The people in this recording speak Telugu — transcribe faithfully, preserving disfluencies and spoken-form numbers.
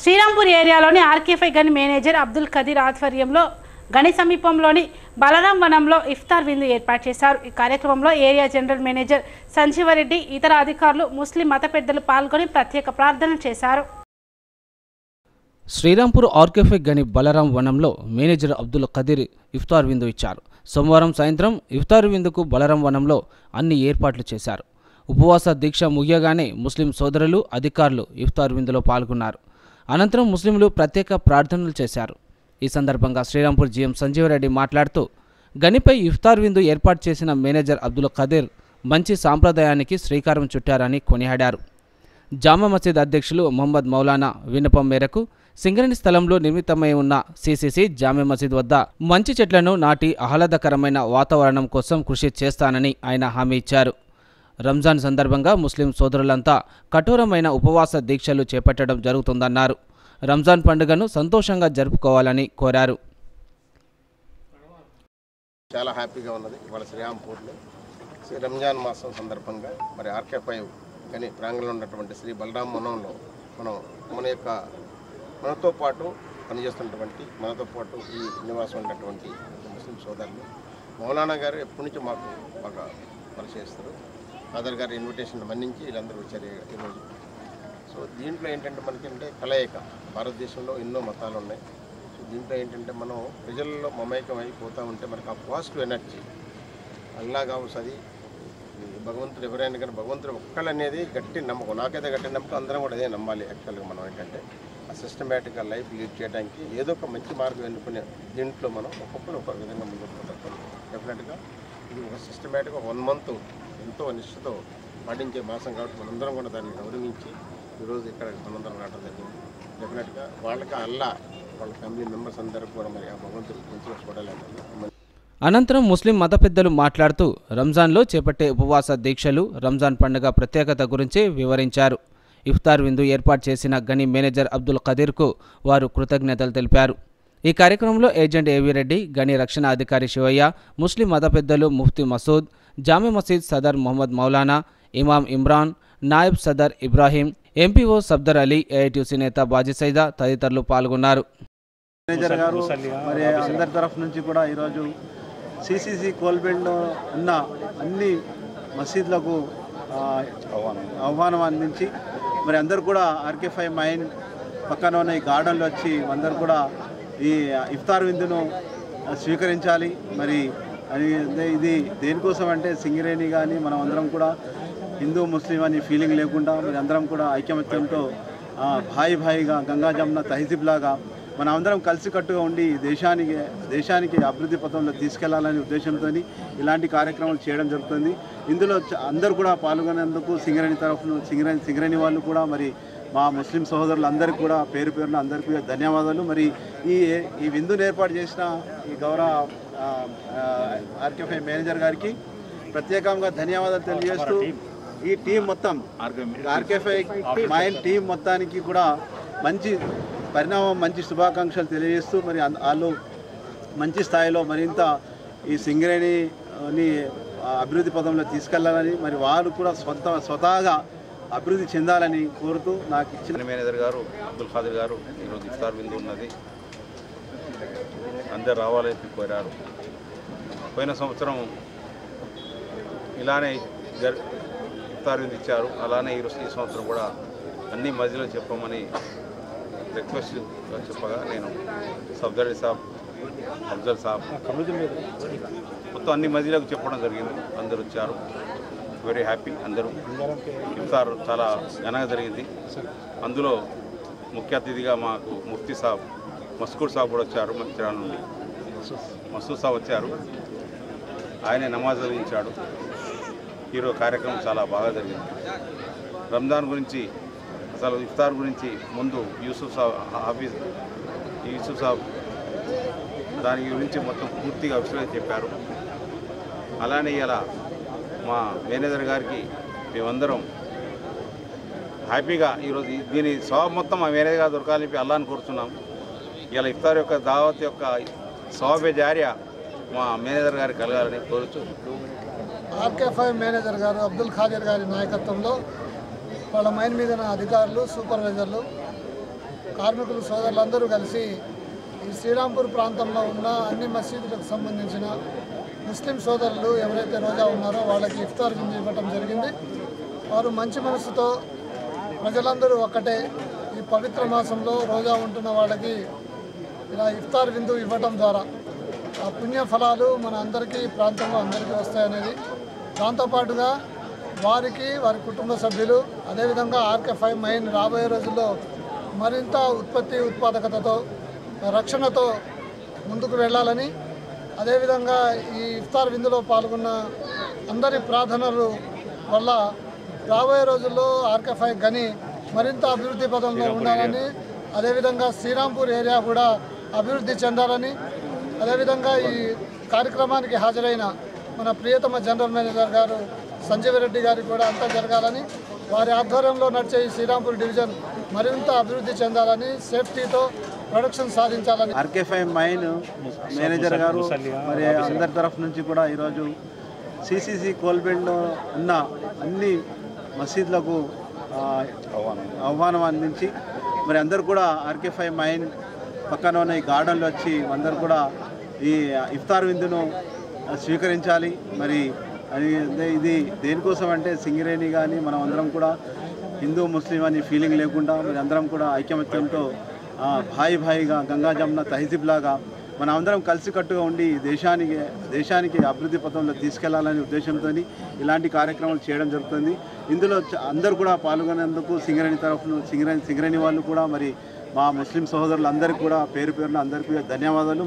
శ్రీరాంపూర్ ఏరియాలోని ఆర్కేఫై గని మేనేజర్ అబ్దుల్ ఖదీర్ ఆధ్వర్యంలో గని సమీపంలోని బలరాం వనంలో ఇఫ్తార్ విందు ఏర్పాటు చేశారు। ఈ కార్యక్రమంలో ఏరియా జనరల్ మేనేజర్ సంజీవరెడ్డి, ఇతర అధికారులు, ముస్లిం మత పెద్దలు పాల్గొని ప్రత్యేక ప్రార్థనలు చేశారు। శ్రీరాంపూర్ ఆర్కేఫై గని బలరాం వనంలో మేనేజర్ అబ్దుల్ ఖదీర్ ఇఫ్తార్ విందు ఇచ్చారు। సోమవారం సాయంత్రం ఇఫ్తార్ విందుకు బలరాం వనంలో అన్ని ఏర్పాట్లు చేశారు। ఉపవాస దీక్ష ముగియగానే ముస్లిం సోదరులు, అధికారులు ఇఫ్తార్ విందులో పాల్గొన్నారు। అనంతరం ముస్లింలు ప్రత్యేక ప్రార్థనలు చేశారు। ఈ సందర్భంగా శ్రీరాంపూర్ జీఎం సంజీవరెడ్డి మాట్లాడుతూ గనిపై ఇఫ్తార్ విందు ఏర్పాటు చేసిన మేనేజర్ అబ్దుల్ ఖదీర్ మంచి సాంప్రదాయానికి శ్రీకారం చుట్టారని కొనియాడారు। జామా మసీద్ అధ్యక్షులు మొహమ్మద్ మౌలానా విన్నపం మేరకు సింగరేణి స్థలంలో నిర్మితమై ఉన్న సిసిసి జామా మసీద్ వద్ద మంచి చెట్లను నాటి ఆహ్లాదకరమైన వాతావరణం కోసం కృషి చేస్తానని ఆయన హామీ ఇచ్చారు। రంజాన్ సందర్భంగా ముస్లిం సోదరులంతా కఠోరమైన ఉపవాస దీక్షలు చేపట్టడం జరుగుతుందన్నారు। రంజాన్ పండుగను సంతోషంగా జరుపుకోవాలని కోరారు। చాలా హ్యాపీగా ఉన్నది ఇవాళ శ్రీరాంపూర్లో శ్రీ రంజాన్ మాసం సందర్భంగా మరి ఆర్కేఫై గని ప్రాంగణంలో ఉన్నటువంటి శ్రీ బలరాం వనంలో మనం మన యొక్క మనతో పాటు పనిచేస్తున్నటువంటి మనతో పాటు ఈ నివాసం ఉన్నటువంటి ముస్లిం సోదరులు మౌలానా గారు ఎప్పటి నుంచి మాకు బాగా పరిచయిస్తారు। ఫాదర్ గారి ఇన్విటేషన్ మన్నించి వీళ్ళందరూ వచ్చారు ఈరోజు। సో దీంట్లో ఏంటంటే మనకి అంటే కలయిక, భారతదేశంలో ఎన్నో మతాలు ఉన్నాయి। సో దీంట్లో ఏంటంటే మనం ప్రజల్లో మమేకం అయిపోతూ ఉంటే మనకు ఆ పాజిటివ్ ఎనర్జీ అల్లా కావస్తుంది, భగవంతుడు ఎవరైనా కానీ భగవంతుడు ఒక్కళ్ళు అనేది గట్టి నమ్మకం, నాకైతే గట్టి నమ్మకం, అందరం కూడా అదే నమ్మాలి। యాక్చువల్గా మనం ఏంటంటే ఆ సిస్టమేటిక్గా లైఫ్ లీడ్ చేయడానికి ఏదో ఒక మంచి మార్గం ఎన్నుకునే దీంట్లో మనం ఒక్కొక్కరు ఒక విధంగా ముందుకు పోతాం। డెఫినెట్గా ఇది ఒక సిస్టమేటిక్గా వన్ మంత్ ఎంతో నిష్ఠతో పాటించే మాసం కాబట్టి మనందరం కూడా దాన్ని గౌరవించి ఈరోజు ఇక్కడ మనందరం రావడం జరిగింది। డెఫినెట్గా వాళ్ళకి అల్లా వాళ్ళ ఫ్యామిలీ మెంబర్స్ అందరూ కూడా మరి ఆ భగవంతుడు మంచిగా చూడాలి। అనంతరం ముస్లిం మత పెద్దలు మాట్లాడుతూ రంజాన్లో చేపట్టే ఉపవాస దీక్షలు, రంజాన్ పండుగ ప్రత్యేకత గురించి వివరించారు। ఇఫ్తార్ విందు ఏర్పాటు చేసిన గని మేనేజర్ అబ్దుల్ ఖదీర్కు వారు కృతజ్ఞతలు తెలిపారు। ఈ కార్యక్రమంలో ఏజెంట్ ఏవిరెడ్డి, గని రక్షణ అధికారి శివయ్య, ముస్లిం మత పెద్దలు ముఫ్తీ మసూద్, జామా మసీద్ సదర్ మొహమ్మద్ మౌలానా, ఇమాం ఇమ్రాన్, నాయబ్ సదర్ ఇబ్రాహీం, ఎంపీఓ సబ్దర్ అలీ, ఏఐటీసీ నేత బాజీ సైదా తదితరులు పాల్గొన్నారు। మేనేజర్ గారు మరి అందరి తరఫు నుంచి కూడా ఈరోజు సిసిసి కోల్బెల్డ్లో ఉన్న అన్ని మసీద్లకు ఆహ్వానం అందించి మరి అందరు కూడా ఆర్కేఫై మైన్ పక్కన ఉన్న ఈ గార్డెన్లో వచ్చి అందరు కూడా ఈ ఇఫ్తార్ విందును స్వీకరించాలి। మరి అది ఇది దేనికోసం అంటే సింగరేణి కానీ మనం అందరం కూడా హిందూ ముస్లిం అని ఫీలింగ్ లేకుండా మరి అందరం కూడా ఐకమత్యంతో భాయి భాయిగా గంగా జమున తహజీబ్ లాగా మనం అందరం కలిసికట్టుగా ఉండి దేశానికి దేశానికి అభివృద్ధి పథంలో తీసుకెళ్లాలనే ఉద్దేశంతో ఇలాంటి కార్యక్రమాలు చేయడం జరుగుతుంది। ఇందులో అందరూ కూడా పాల్గొనేందుకు సింగరేణి తరఫున సింగరేణి సింగరేణి వాళ్ళు కూడా మరి మా ముస్లిం సహోదరులందరికీ కూడా పేరు పేరున అందరికీ ధన్యవాదాలు। మరి ఈ ఈ విందును ఏర్పాటు చేసిన ఈ గౌరవ ఆర్కేఫై మేనేజర్ గారికి ప్రత్యేకంగా ధన్యవాదాలు తెలియజేస్తూ ఈ టీం మొత్తం ఆర్కేఫై మైన్ టీం మొత్తానికి కూడా మంచి పరిణామం, మంచి శుభాకాంక్షలు తెలియజేస్తూ మరి వాళ్ళు మంచి స్థాయిలో మరింత ఈ సింగరేణిని అభివృద్ధి పదంలో తీసుకెళ్లాలని మరి వారు కూడా స్వంత స్వతహాగా అభివృద్ధి చెందాలని కోరుతూ నాకు ఇచ్చిన మేనేజర్ గారు అబ్దుల్ ఖాదర్ గారు ఈరోజు ఇఫ్తార్ విందు ఉన్నది, అందరు రావాలని కోరారు। పోయిన సంవత్సరం ఇలానే ఇఫ్తార్ విందు ఇచ్చారు, అలానే ఈరోజు ఈ సంవత్సరం కూడా అన్ని మధ్యలో చెప్పమని రిక్వెస్ట్ చెప్పగా నేను సఫ్దర్ సాబ్ అఫ్జల్ సాబ్ మొత్తం అన్ని మధ్యలోకి చెప్పడం జరిగింది। అందరూ వచ్చారు, వెరీ హ్యాపీ। అందరూ ఇఫ్తార్ చాలా ఘనంగా జరిగింది। అందులో ముఖ్య అతిథిగా మాకు ముఫ్తీ సాబ్ మస్కూర్ సాబ్ కూడా వచ్చారు, మంచిర్యాల నుండి మసూద్ సాబ్ వచ్చారు, ఆయనే నమాజ్ చదివించాడు। ఈరోజు కార్యక్రమం చాలా బాగా జరిగింది। రంజాన్ గురించి అసలు ఇఫ్తార్ గురించి ముందు యూసుఫ్ సాబ్ హాఫీజ్ యూసుఫ్ సాబ్ దాని గురించి మొత్తం పూర్తిగా విషయాలు చెప్పారు। అలానే ఇలా మా మేనేజర్ గారికి మేమందరం హ్యాపీగా ఈరోజు దీని సవాబ్ మొత్తం మా మేనేజర్ గారు దొరకాలని చెప్పి అల్లాని కోరుతున్నాం। ఇలా ఇఫ్తార్ యొక్క దావత్ యొక్క సవాబే జారియా మా మేనేజర్ గారికి కలగాలని కోరుచు ఆర్కేఫై మేనేజర్ గారు అబ్దుల్ ఖాదర్ గారి నాయకత్వంలో వాళ్ళ మైన్ మీద అధికారులు, సూపర్వైజర్లు కార్మికులు సోదరులందరూ కలిసి ఈ శ్రీరాంపూర్ ప్రాంతంలో ఉన్న అన్ని మసీదులకు సంబంధించిన ముస్లిం సోదరులు ఎవరైతే రోజా ఉన్నారో వాళ్ళకి ఇఫ్తార్ విందు ఇవ్వటం జరిగింది. వారు మంచి మనసుతో ప్రజలందరూ ఒక్కటే ఈ పవిత్ర మాసంలో రోజా ఉంటున్న వాళ్ళకి ఇలా ఇఫ్తార్ విందు ఇవ్వటం ద్వారా ఆ పుణ్య ఫలాలు మన అందరికీ ప్రాంతంలో అందరికీ వస్తాయనేది, దాంతోపాటుగా వారికి వారి కుటుంబ సభ్యులు అదేవిధంగా ఆర్కే ఫైవ్ మైన్ రాబోయే రోజుల్లో మరింత ఉత్పత్తి ఉత్పాదకతతో రక్షణతో ముందుకు వెళ్ళాలని, అదేవిధంగా ఈ ఇఫ్తార్ విందులో పాల్గొన్న అందరి ప్రార్థనలు వల్ల రాబోయే రోజుల్లో ఆర్కే ఫైవ్ గని మరింత అభివృద్ధి పదంలో ఉండాలని, అదేవిధంగా శ్రీరాంపూర్ ఏరియా కూడా అభివృద్ధి చెందాలని, అదేవిధంగా ఈ కార్యక్రమానికి హాజరైన మన ప్రియతమ జనరల్ మేనేజర్ గారు సంజీవ్ రెడ్డి గారికి కూడా అంతా జరగాలని, వారి ఆధ్వర్యంలో నడిచే ఈ శ్రీరాంపూర్ డివిజన్ మరింత అభివృద్ధి చెందాలని, సేఫ్టీతో ప్రొడక్షన్ సాధించాలని ఆర్కే ఫైవ్ మైన్ మేనేజర్ గారు మరి అందరి తరఫు నుంచి కూడా ఈరోజు సిసిసి కోల్బెల్డ్లో ఉన్న అన్ని మసీదులకు ఆహ్వానం అందించి మరి అందరు కూడా ఆర్కే ఫైవ్ మైన్ పక్కన ఉన్న ఈ గార్డెన్లో వచ్చి అందరు కూడా ఈ ఇఫ్తార్ విందును స్వీకరించాలి. మరి అది ఇది దేనికోసం అంటే సింగరేణి కానీ మనం అందరం కూడా హిందూ ముస్లిం అని ఫీలింగ్ లేకుండా మరి అందరం కూడా ఐకమత్యంతో భాయి భాయిగా గంగా జమున తహజీబ్ లాగా మనం అందరం కలిసికట్టుగా ఉండి దేశానికి దేశానికి అభివృద్ధి పథంలో తీసుకెళ్లాలనే ఉద్దేశంతో ఇలాంటి కార్యక్రమాలు చేయడం జరుగుతుంది. ఇందులో అందరూ కూడా పాల్గొనేందుకు సింగరేణి తరఫున సింగరేణి సింగరేణి వాళ్ళు కూడా మరి మా ముస్లిం సోదరులందరికీ కూడా పేరు పేరున అందరికీ ధన్యవాదాలు.